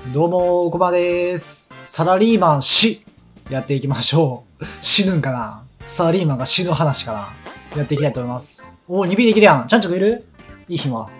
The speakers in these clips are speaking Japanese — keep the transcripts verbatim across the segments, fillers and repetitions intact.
どうも、こばです。サラリーマン死やっていきましょう。死ぬんかなサラリーマンが死ぬ話かなやっていきたいと思います。おー、にビーできるやん。ちゃんちょくいるいい暇。はい、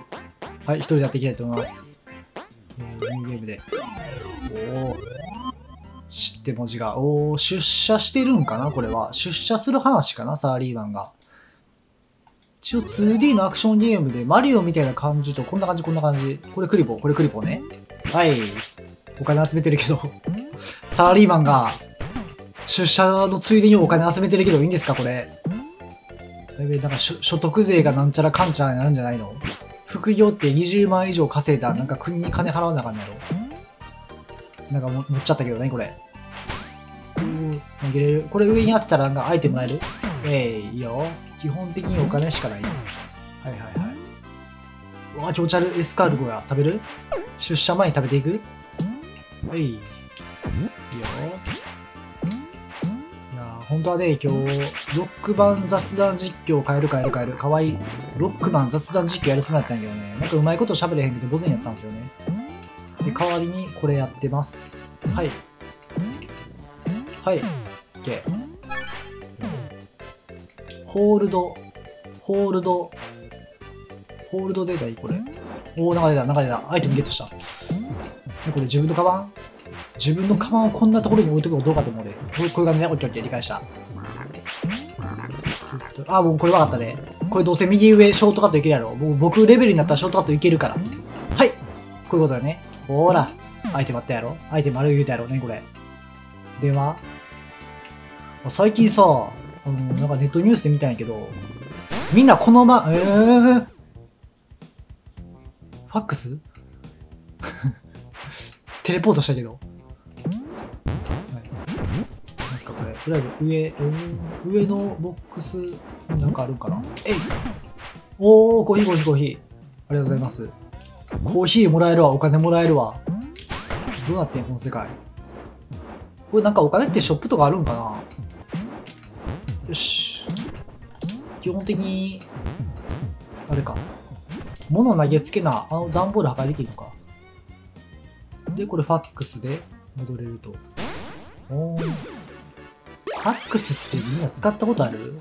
一人でやっていきたいと思います。えー、ニューゲームで。おー。死って文字が。おー、出社してるんかなこれは。出社する話かなサラリーマンが。一応 ツーディー のアクションゲームでマリオみたいな感じと、こんな感じ、こんな感じ。これクリボー、これクリボーね。はい。お金集めてるけど、サラリーマンが出社のついでにお金集めてるけどいいんですかこれ。なんか所得税がなんちゃらかんちゃらになるんじゃないの？副業ってにじゅうまん以上稼いだらなんか国に金払わなあかんやろ。なんかも持っちゃったけどね、これ。投げれる。これ上に当てたらなんかアイテムもらえる？えい、いいよ。基本的にお金しかない。はいはいはい。うわ、気持ち悪い。エスカルゴや。食べる？出社前に食べていく？はい。いいよ。いやー、本当はね、今日、ロック版雑談実況変える変える変える。かわいい。ロック版雑談実況やるつもりだったんやけどね。なんかうまいこと喋れへんくてボツになったんですよね。で、代わりにこれやってます。はい。はい。OK。ホールド。ホールド。ホールドデータいいこれ。おー、中出た、中出た。アイテムゲットした。これ自分のカバン自分のカバンをこんなところに置いとくのどうかと思うで。こういう感じで、オッケーオッケー、理解した。あ、もうこれ分かったね。これどうせ右上ショートカットいけるやろ。僕レベルになったらショートカットいけるから。はいこういうことだね。ほーら。アイテムあったやろアイテムある言うたやろね、これ。電話最近さ、あの、なんかネットニュースで見たんやけど、みんなこのま、えー、ファックステレポートしたけど。はい。何ですかこれ。とりあえず上、上のボックス、なんかあるんかなえいおー、コーヒーコーヒーコーヒー。ありがとうございます。コーヒーもらえるわ、お金もらえるわ。どうなってんこの世界。これなんかお金ってショップとかあるんかなよし。基本的に、あれか。物投げつけな、あの段ボール破壊できるのか。で、これファックスで戻れると。おー。ファックスってみんな使ったことある？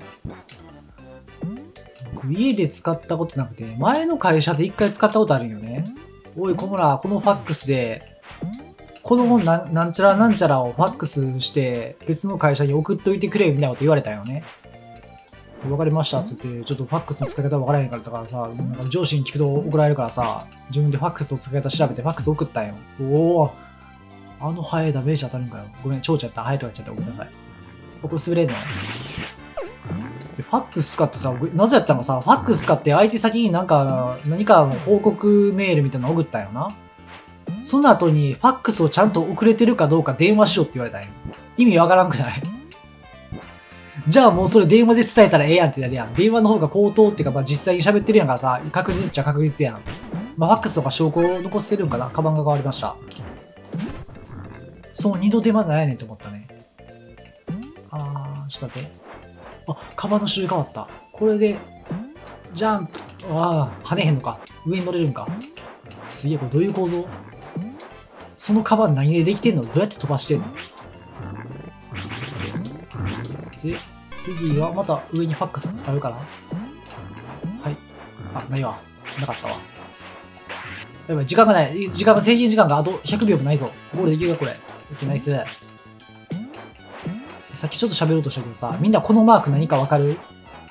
家で使ったことなくて、前の会社で一回使ったことあるんよね。おい、小村、このファックスで、このななんちゃらなんちゃらをファックスして別の会社に送っといてくれみたいなこと言われたよね。わかりましたっつって、ちょっとファックスの使い方わからへんからだからさ、なんか上司に聞くと怒られるからさ、自分でファックスの使い方調べてファックス送ったんよ。おおあのハエダメージ当たるんかよ。ごめん、蝶々やった。ハエとかやっちゃった。ごめんなさい。これ滑れんので、ファックス使ってさ、なぜやったのさ、ファックス使って相手先になんか、何か報告メールみたいなの送ったんよな。その後に、ファックスをちゃんと送れてるかどうか電話しようって言われたんよ。意味わからんくないじゃあもうそれ電話で伝えたらええやんってなるやん。電話の方が口頭っていうか、まあ実際に喋ってるやんからさ、確実っちゃ確実やん。まあファックスとか証拠を残してるんかな。カバンが変わりました。そう、二度手間なんやねんと思ったね。あー、ちょっと待って。あ、カバンの種類変わった。これで、ジャンプ。ああ、跳ねへんのか。上に乗れるんか。すげえ、これどういう構造？そのカバン何でできてんの？どうやって飛ばしてんの？で、次はまた上にファックスあるかな？はい。あ、ないわ。なかったわ。やばい、時間がない。時間が、制限時間があとひゃくびょうもないぞ。ゴールできるか、これ。オッケー、ナイス。さっきちょっと喋ろうとしたけどさ、みんなこのマーク何かわかる？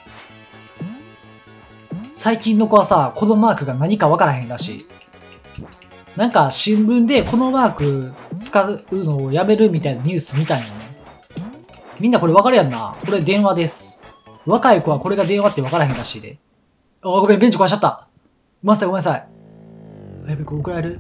最近の子はさ、このマークが何かわからへんらしい。なんか新聞でこのマーク使うのをやめるみたいなニュース見たんよね。みんなこれわかるやんな。これ電話です。若い子はこれが電話ってわからへんらしいで。あ、ごめん、ベンチ壊しちゃった。ごめんなさい、ごめんなさい。やべ、これ怒られる？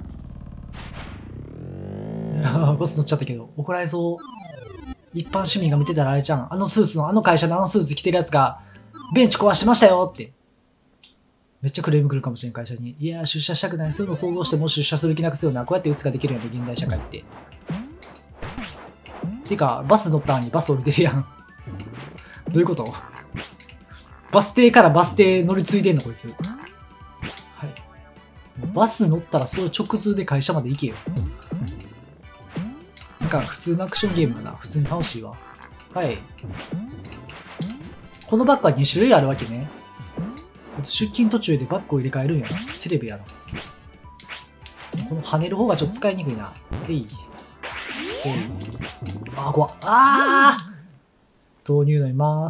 バス乗っちゃったけど、怒られそう。一般市民が見てたらあれじゃん。あのスーツの、あの会社のあのスーツ着てるやつが、ベンチ壊しましたよって。めっちゃクレーム来るかもしれん、会社に。いやー、出社したくない。そういうの想像しても出社する気なくすよな。こうやって打つができるよね、現代社会って。てか、バス乗ったのにバス降りてるやん。どういうこと？バス停からバス停乗り継いでんの、こいつ。はい。バス乗ったらそれ直通で会社まで行けよ。 か普通のアクションゲームだな。普通に楽しいわ。はい。このバッグはに種類あるわけね。出勤途中でバッグを入れ替えるんやな。セレブやな。この跳ねる方がちょっと使いにくいな。えい。えい。あー、怖っ。あー豆乳飲みます。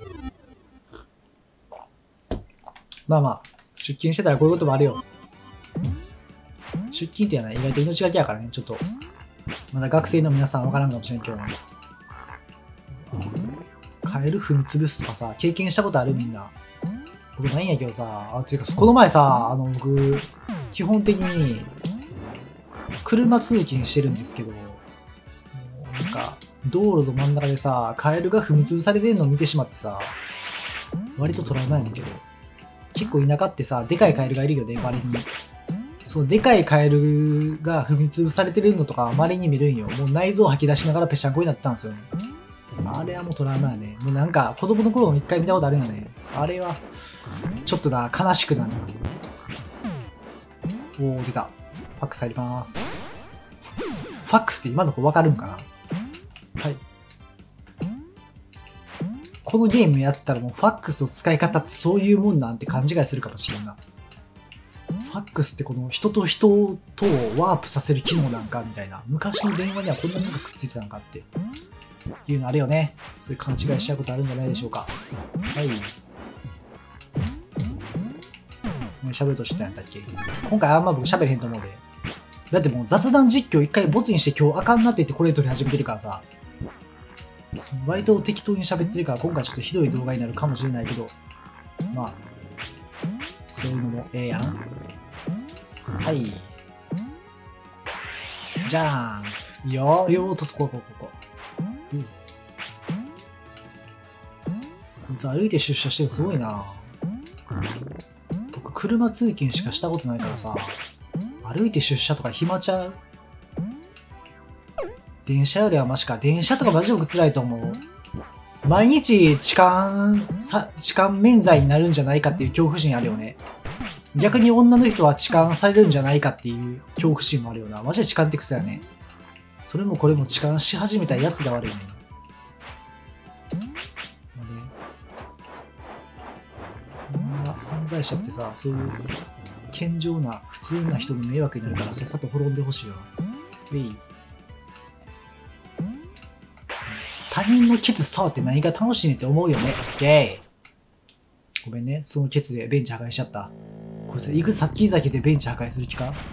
まあまあ、出勤してたらこういうこともあるよ。出勤ってやない、意外と命がけやからね、ちょっと。まだ学生の皆さんわからんかもしれんけどな。カエル踏み潰すとかさ、経験したことあるみんな。僕ないんやけどさ、あ、ていうか、この前さ、あの、僕、基本的に、車通勤してるんですけど、なんか、道路の真ん中でさ、カエルが踏み潰されてんのを見てしまってさ、割とトラウマやねんけど、結構田舎ってさ、でかいカエルがいるよね、稀に。そう、でかいカエルが踏み潰されてるのとか稀に見るんよ。もう内臓吐き出しながらぺしゃんこになってたんですよね。あれはもうトラウマやね。もうなんか、子供の頃も一回見たことあるよね。あれは、ちょっとな、悲しくなる。おー、出た。ファックス入ります。ファックスって今の子わかるんかな？はい。このゲームやったらもうファックスの使い方ってそういうもんなんて勘違いするかもしれんな。ファックスってこの人と人とをワープさせる機能なんかみたいな。昔の電話にはこんなものがくっついてたのかっていうのあるよね。そういう勘違いしちゃうことあるんじゃないでしょうか。はい。喋るとしてたんやったっけ？今回あんま僕喋れへんと思うで。だってもう雑談実況一回ボツにして今日あかんなって言ってこれ撮り始めてるからさ。その割と適当に喋ってるから今回ちょっとひどい動画になるかもしれないけど。まあ、そういうのもええやん。はい。じゃあ、いいよ。よーっと、ここ、ここ、ここ。うん。こいつ歩いて出社してるのすごいな。僕、車通勤しかしたことないからさ、歩いて出社とか暇ちゃう？電車よりはマシか。電車とかマジで僕辛いと思う。毎日痴漢、さ、痴漢免罪になるんじゃないかっていう恐怖心あるよね。逆に女の人は痴漢されるんじゃないかっていう恐怖心もあるよな。マジで痴漢って癖やね。それもこれも痴漢し始めたやつが悪いね。こんな犯罪者ってさ、そういう健常な普通な人の迷惑になるからさっさと滅んでほしいよ。ウェイ。他人のケツ触って何が楽しいねって思うよね。ゲイ。ごめんね。そのケツでベンチ破壊しちゃった。こいつ、いく先々でベンチ破壊する気か？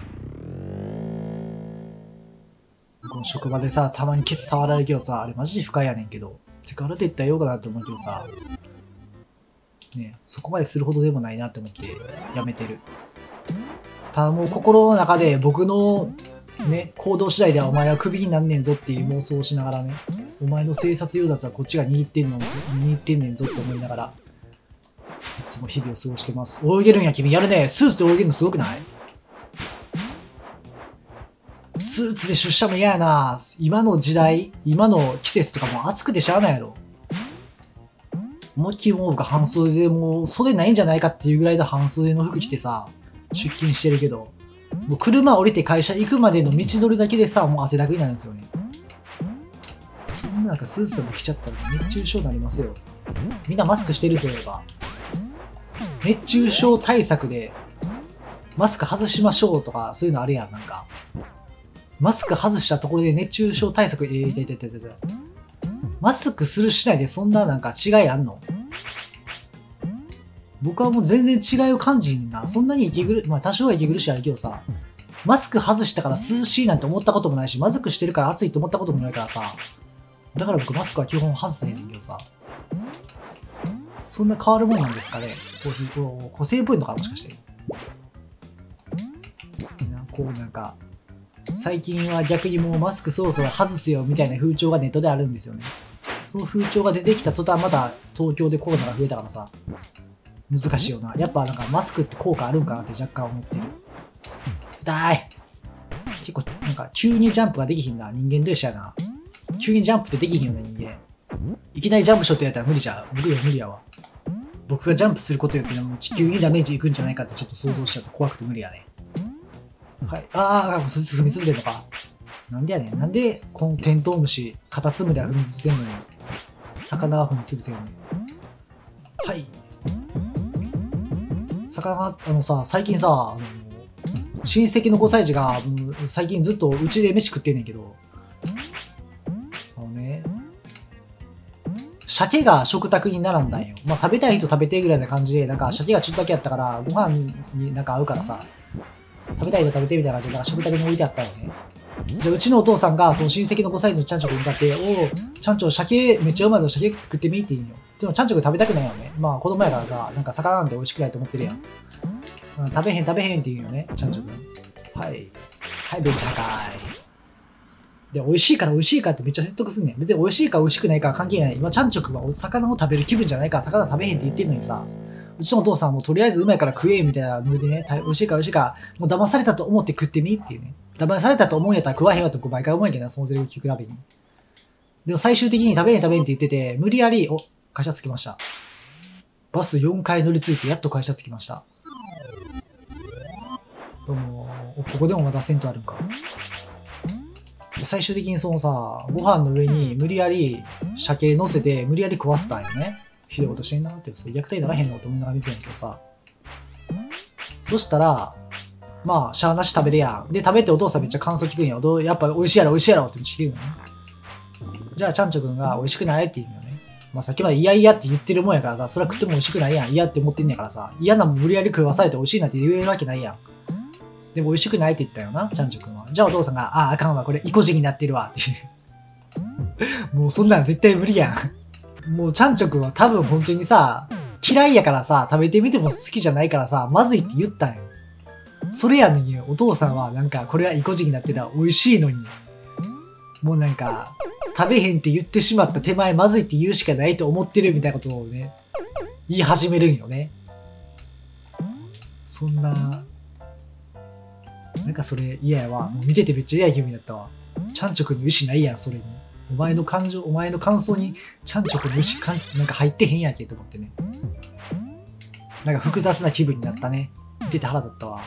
この職場でさ、たまにケツ触られるけどさ、あれマジで不快やねんけど。セクハラって言ったらようかなって思うけどさ、ね、そこまでするほどでもないなって思ってやめてる。ただもう心の中で僕のね、行動次第ではお前はクビになんねんぞっていう妄想をしながらね、お前の生殺与奪はこっちが握ってんの、握ってんねんぞって思いながら、いつも日々を過ごしてます。泳げるんや君、やるね。スーツで泳げるのすごくない？スーツで出社も嫌やな。今の時代、今の季節とかもう暑くてしゃあないやろ。思いっきりもう僕半袖でもう袖ないんじゃないかっていうぐらいの半袖の服着てさ、出勤してるけど、もう車降りて会社行くまでの道のりだけでさ、もう汗だくになるんですよね。そんな中スーツでも着ちゃったら熱中症になりますよ。みんなマスクしてるぞ、やっぱ。熱中症対策で、マスク外しましょうとか、そういうのあるやん、なんか。マスク外したところで熱中症対策、えー、いたいたいたいた。マスクするしないでそんななんか違いあんの？僕はもう全然違いを感じんな。そんなに息苦、まあ多少は息苦しいあるけどさ、マスク外したから涼しいなんて思ったこともないし、マスクしてるから暑いと思ったこともないからさ、だから僕マスクは基本外せへんねんけどさ、そんな変わるもんなんですかね。コーヒー、こう、個性っぽいのかもしかして。こうなんか、最近は逆にもうマスクそろそろ外すよみたいな風潮がネットであるんですよね。その風潮が出てきた途端また東京でコロナが増えたからさ、難しいよな。やっぱなんかマスクって効果あるんかなって若干思ってる。痛い。結構なんか急にジャンプができひんな。人間と一緒やな。急にジャンプってできひんよな人間。いきなりジャンプショットやったら無理じゃん。無理よ無理やわ。僕がジャンプすることによって地球にダメージいくんじゃないかってちょっと想像しちゃうと怖くて無理やね。はい。ああ、そいつ踏み潰れんのか。 なんでやねん。なんで、このテントウムシ、カタツムリは踏みつぶせんのに、魚は踏みつぶせんのに。はい。魚、あのさ、最近さ、あの親戚のごさい児が、最近ずっとうちで飯食ってんねんけど、あのね、鮭が食卓に並んだんよ。まあ食べたい人食べてぐらいな感じで、なんか鮭がちょっとだけやったから、ご飯になんか合うからさ、食べたい人食べてみたいな感じで、なんか食卓に置いてあったよね。じゃあうちのお父さんが、その親戚のごさい児のちゃんちょくに向かって、おお、ちゃんちょ、鮭めっちゃうまいぞ、鮭食ってみって言うんよ。でもちゃんちょく食べたくないよね。まあ子供やからさ、なんか魚なんて美味しくないと思ってるやん。うん、食べへん食べへんって言うんよね、ちゃんちょくん。はい。はい、ベンチ破壊。で、美味しいから美味しいからってめっちゃ説得すんねん。別に美味しいか美味しくないかは関係ない。今、ちゃんちょくはお魚を食べる気分じゃないから魚食べへんって言ってんのにさ、うちのお父さんはもうとりあえずうまいから食えみたいなノリでね、美味しいか美味しいか、もう騙されたと思って食ってみっていうね。騙されたと思うんやったら食わへんわと毎回思うんやけどな、そのゼリフ聞くたびに。でも最終的に食べへん食べへんって言ってて、無理やり、お、会社着きました。バスよんかい乗り継いでやっと会社着きました。どうも、ここでもまた銭湯あるんか。最終的にそのさ、ご飯の上に無理やり鮭乗せて無理やり食わせたんよね。ひどいことしてんなって、それ虐待ならへんのって思いながら見てんやけどさ。そしたら、まあ、しゃあなし食べるやん。で、食べてお父さんめっちゃ感想聞くんや。どうやっぱ美味しいやろ美味しいやろって聞くんよね。じゃあ、ちゃんちょくんが美味しくないって言うんよね。まあ、さっきまで嫌々って言ってるもんやからさ、それは食っても美味しくないやん。嫌って思ってんねやからさ、嫌なもん無理やり食わされて美味しいなんて言えるわけないやん。でも美味しくないって言ったよな、ちゃんちょくんは。じゃあお父さんが、ああ、あかんわ、これ、意固地になってるわ、っていう。もうそんなん絶対無理やん。もうちゃんちょくんは多分本当にさ、嫌いやからさ、食べてみても好きじゃないからさ、まずいって言ったんよ。それやのに、お父さんはなんか、これは意固地になってるわ、美味しいのに。もうなんか、食べへんって言ってしまった手前、まずいって言うしかないと思ってるみたいなことをね、言い始めるんよね。そんな、なんかそれ嫌やわ。もう見ててめっちゃ嫌な気分やったわ。ちゃんちょくんの意思ないやん、それに。お前の感情、お前の感想に、ちゃんちょくんの意思かん、なんか入ってへんやんけと思ってね。なんか複雑な気分になったね。見てて腹立ったわ。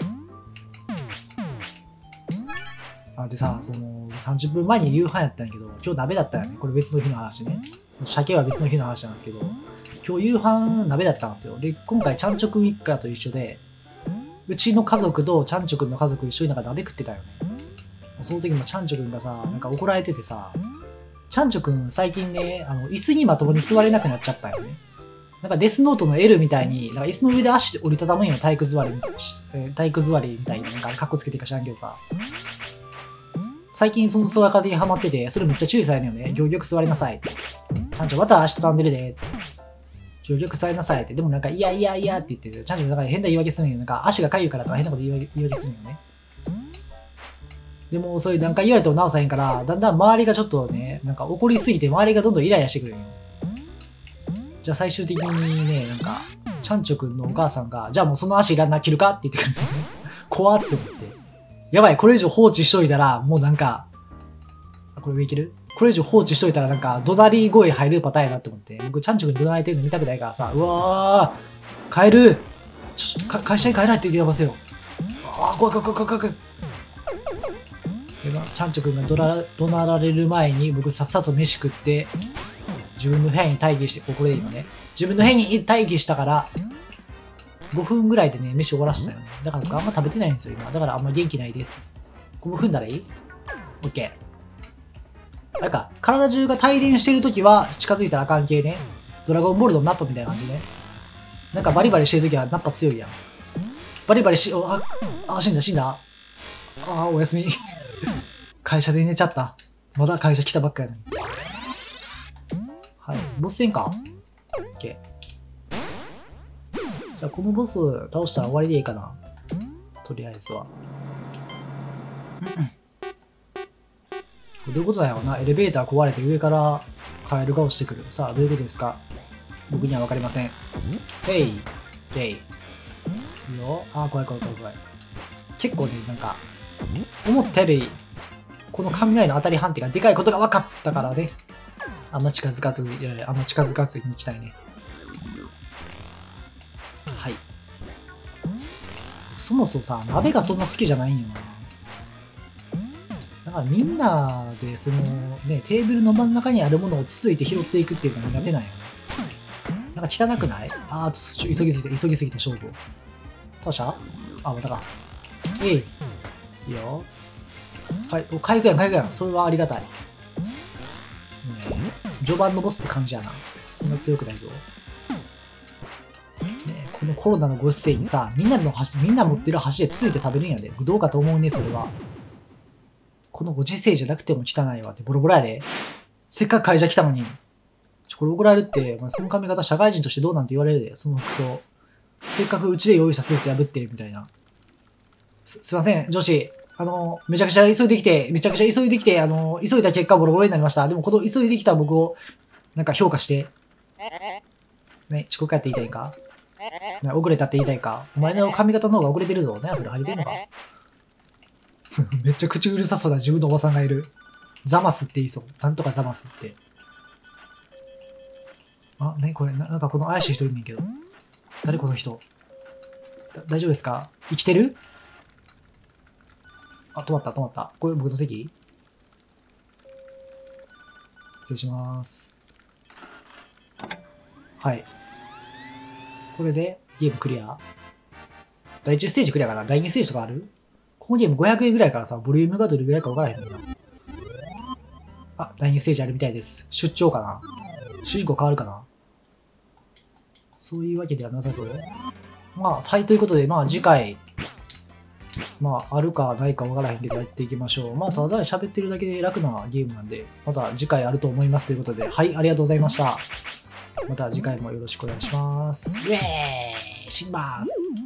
あ、でさ、その、さんじゅっぷんまえに夕飯やったんやけど、今日鍋だったよね。これ別の日の話ね。その鮭は別の日の話なんですけど、今日夕飯鍋だったんですよ。で、今回ちゃんちょくん一家と一緒で、うちの家族とちゃんちょくんの家族一緒になんか鍋食ってたよね。その時もちゃんちょくんがさ、なんか怒られててさ、ちゃんちょくん最近ね、あの、椅子にまともに座れなくなっちゃったよね。なんかデスノートの L みたいに、なんか椅子の上で足折りたたむんよ、体育座りみたいに。体育座りみたいに、なんかカッコつけてるか知らんけどさ。最近その座り方にハマってて、それめっちゃ注意されるのよね。行儀よく座りなさいって。ちゃんちょまた足畳んでるで。行儀よく座りなさいって。でもなんか、いやいやいやって言ってる。ちゃんちょなんか変な言い訳するんよ。なんか足がかゆいからとか変なこと言い訳言い訳するんよね。でもそういう段階言われても直さへんから、だんだん周りがちょっとね、なんか怒りすぎて周りがどんどんイライラしてくるんよ。じゃあ最終的にね、なんか、ちゃんちょくんのお母さんが、じゃあもうその足いらんな、切るかって言ってくるんだよね。怖って思って。やばい、これ以上放置しといたら、もうなんか、これ上いける？これ以上放置しといたらなんか、怒鳴り声入るパターンやなって思って。僕、ちゃんちょくん怒鳴られてるの見たくないからさ、うわー、帰るちょ、か会社に帰らないって言ってますよ。あー、怖い怖い怖い怖い怖い。ちゃんちょくんが怒ら怒鳴られる前に、僕さっさと飯食って、自分の部屋に待機して、ここでいいのね。自分の部屋に待機したから、ごふんぐらいでね、飯終わらせたよね。だから僕あんま食べてないんですよ、今。だからあんま元気ないです。ここ踏んだらいい？ OK。あれか、体中が帯電してるときは近づいたらあかん系ね。ドラゴンボールのナッパみたいな感じね。なんかバリバリしてるときはナッパ強いやん。バリバリし、あ、あ、死んだ死んだ。あ、おやすみ。会社で寝ちゃった。まだ会社来たばっかやのに。はい。ボス戦か ?OK。じゃあこのボス倒したら終わりでいいかな。とりあえずは。どういうことだよな。エレベーター壊れて上からカエルが落ちてくる。さあ、どういうことですか？僕にはわかりません。ヘイゲイ。いいよ。あー、怖い怖い怖い怖い。結構ね、なんか、思ったより、この雷の当たり判定がでかいことが分かったからね。あんま近づかずに、いやいや、あんま近づかずに行きたいね。はい。そもそもさ、鍋がそんな好きじゃないんよな。 だからみんなで、そのね、テーブルの真ん中にあるものをつついて拾っていくっていうのが苦手なんよね。なんか汚くない？あー、ちょ、急ぎすぎた、急ぎすぎた勝負を。倒したあ、またか。えい。いいよ。はい、回復やん、回復やん。それはありがたい。ね、序盤のボスって感じやな。そんな強くないぞ。ね、このコロナのご時世にさ、みんなの箸、みんな持ってる箸でつついて食べるんやで。どうかと思うね、それは。このご時世じゃなくても汚いわって、ボロボロやで。せっかく会社来たのに。ちょ、これ怒られるって、まあ、その髪型社会人としてどうなんて言われるで、その服装。せっかくうちで用意したスーツ破って、みたいな。す、すいません、女子。あの、めちゃくちゃ急いできて、めちゃくちゃ急いできて、あの、急いだ結果ボロボロになりました。でもこの急いできた僕を、なんか評価して。ね、遅刻やって言いたいか、ね、遅れたって言いたいか、お前の髪型の方が遅れてるぞ。ね、それ履いてんのかめっちゃ口うるさそうな自分のおばさんがいる。ザマスって言いそう。なんとかザマスって。あ、ね、これな、なんかこの怪しい人いるんねんけど。誰この人。だ、大丈夫ですか？生きてる？あ、止まった、止まった。これ僕の席？失礼します。はい。これでゲームクリア。だいいちステージクリアかな？だいにステージとかある？このゲームごひゃくえんぐらいからさ、ボリュームがどれぐらいか分からへんのな。あ、だいにステージあるみたいです。出張かな？主人公変わるかな？そういうわけではなさそう。まあ、はい、ということで、まあ次回、まあ、あるかないか分からへんけどやっていきましょう。まあ、ただ喋ってるだけで楽なゲームなんで、また次回あると思いますということで、はい、ありがとうございました。また次回もよろしくお願いします。イェーイ！死にます。